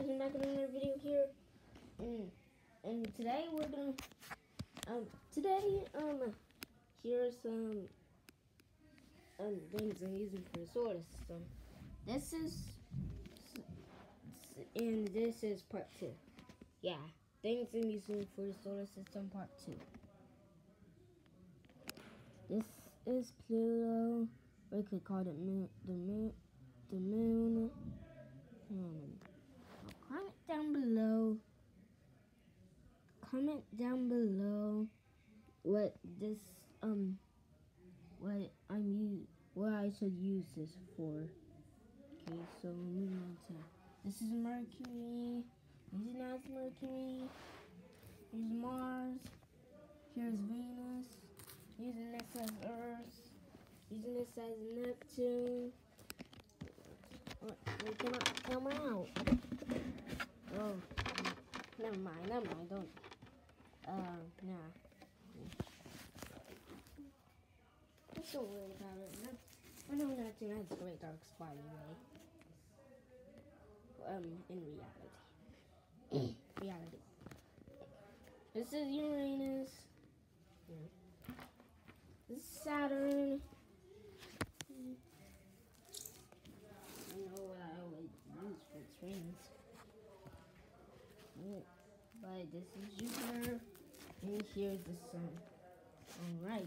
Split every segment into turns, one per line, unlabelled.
guys, I'm back in another video here, and today we're gonna here's some things I'm using for the solar system. This is part 2. Yeah, things I'm using for the solar system part 2. This is Pluto. We could call it the moon. Comment down below what I should use this for. Okay, so moving on to this is Mercury. That's Mercury. Here's Mars. Here's Venus. Using this as Earth. Using this as Neptune. We cannot come out. Oh, never mind. Don't. Nah. Let's don't worry about it. I know Neptune has a great dark spot anyway. In reality. This is Uranus. Yeah. This is Saturn. I know what I would use for its rings. But this is Jupiter. And here's the sun. Alright.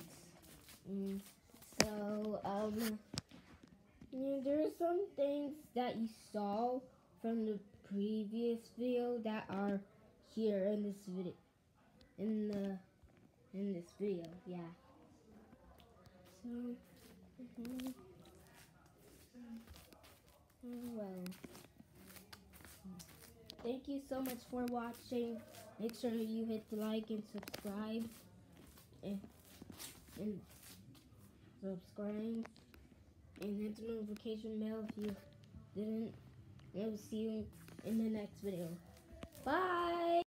There are some things that you saw from the previous video that are here in this video. In this video, yeah. So, well, thank you so much for watching. Make sure you hit the like and subscribe, and subscribe, and hit the notification bell if you didn't. I will see you in the next video. Bye!